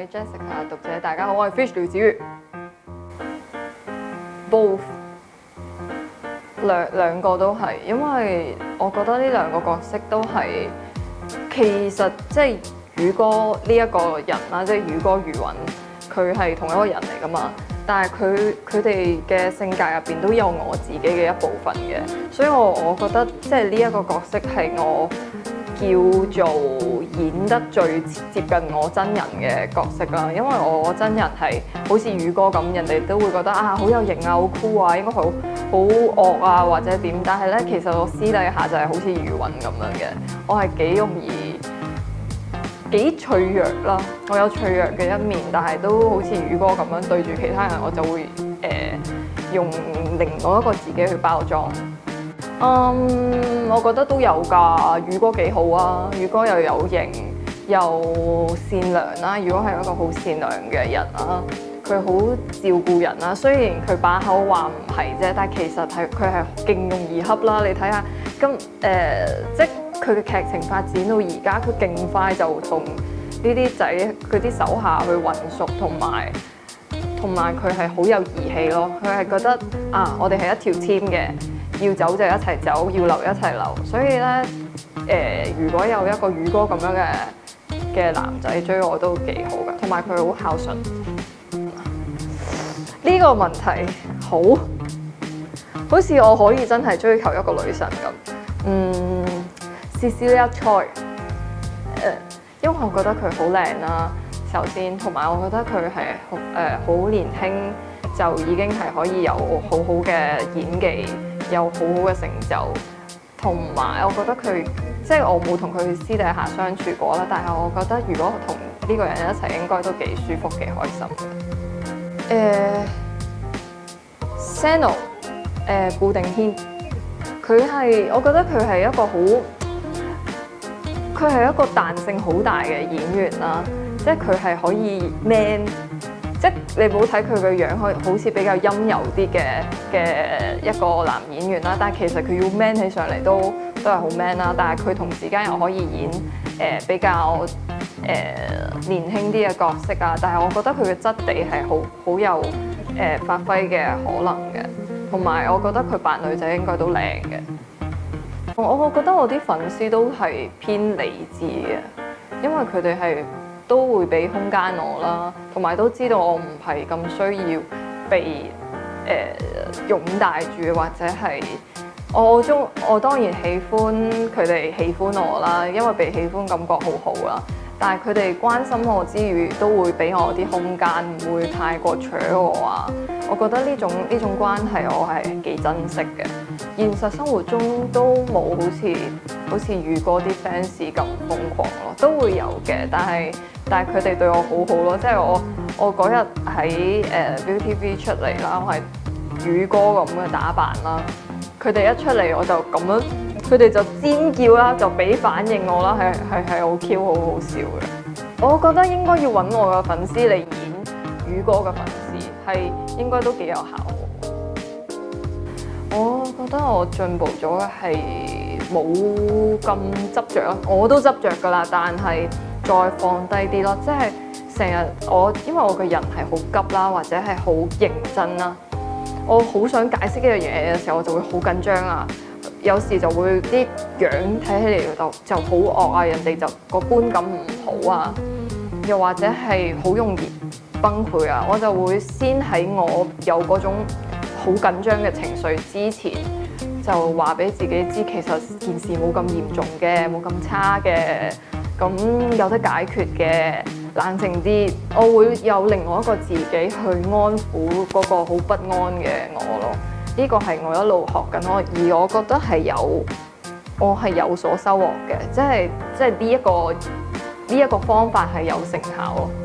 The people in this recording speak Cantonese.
位 Jessica 讀者，大家好，我係 Fish 廖子瑜。Both 兩個都係，因為我覺得呢兩個角色都係其實即係宇哥呢一個人啦，即係宇哥余韻，佢係同一個人嚟噶嘛。但係佢哋嘅性格入邊都有我自己嘅一部分嘅，所以我覺得即係呢一個角色係我叫做演得最接近我真人嘅角色啦。因為我真人係好似宇哥咁，人哋都會覺得啊好有型啊，好酷啊，應該好惡啊或者點。但係咧，其實我私底下就係好似余韻咁樣嘅，我係幾容易幾脆弱啦，我有脆弱嘅一面，但係都好似宇哥咁樣對住其他人，我就會用另外一個自己去包裝。我覺得都有㗎，宇哥幾好啊，宇哥又有型又善良啦，宇哥係一個好善良嘅人啦，佢好照顧人啦。雖然佢把口話唔係啫，但係其實係佢係勁容易恰啦。你睇下咁即佢嘅劇情發展到而家，佢勁快就同呢啲仔佢啲手下去混熟，同埋佢係好有義氣咯。佢係覺得啊，我哋係一條 team 嘅，要走就一齊走，要留一齊留。所以咧如果有一個宇哥咁樣嘅男仔追我都幾好㗎，同埋佢好孝順。呢個問題好似我可以真係追求一個女神咁。Cecilia Choi，因為我覺得佢好靚啦，首先，同埋我覺得佢係好年輕就已經係可以有好好嘅演技，有好好嘅成就，同埋我覺得佢即係我冇同佢私底下相處過啦，但係我覺得如果同呢個人一齊應該都幾舒服幾開心嘅。Sano 顧定軒，我覺得佢係一個佢係一個彈性好大嘅演員啦，即係佢係可以 man， 即係你冇睇佢嘅樣，好似比較陰柔啲嘅一個男演員啦，但係其實佢要 man 起上嚟都係好 man 啦，但係佢同時間又可以演比較年輕啲嘅角色啊，但係我覺得佢嘅質地係好有發揮嘅可能嘅，同埋我覺得佢扮女仔應該都靚嘅。我覺得我啲粉絲都係偏理智嘅，因為佢哋係都會俾空間我啦，同埋都知道我唔係咁需要被擁戴住，或者係我當然喜歡佢哋喜歡我啦，因為被喜歡感覺好好啦。但係佢哋關心我之餘，都會俾我啲空間，唔會太過扯我啊。我覺得呢種關係我係幾珍惜嘅。現實生活中都冇好似宇哥啲 fans 咁瘋狂咯，都會有嘅。但係佢哋對我好好咯，即係我嗰日喺ViuTV 出嚟啦，我係宇哥咁嘅打扮啦。佢哋一出嚟我就咁樣，佢哋就尖叫啦，就俾反應我啦，係好 Q 好好笑嘅。我覺得應該要揾我嘅粉絲嚟演宇哥嘅粉絲，係應該都幾有效。我覺得我進步咗嘅係冇咁執着咯，我都執着㗎啦，但係再放低啲咯，即係成日因為我個人係好急啦，或者係好認真啦。我好想解釋一樣嘢嘅時候，我就會好緊張啊！有時就會啲樣睇起嚟就好惡啊，人哋就個觀感唔好啊，又或者係好容易崩潰啊！我就會先喺我有嗰種好緊張嘅情緒之前，就話俾自己知，其實件事冇咁嚴重嘅，冇咁差嘅，咁有得解決嘅。冷靜啲，我會有另外一個自己去安撫嗰個好不安嘅我咯。呢個係我一路學緊咯，而我覺得我係有所收穫嘅，即係呢一個方法係有成效咯。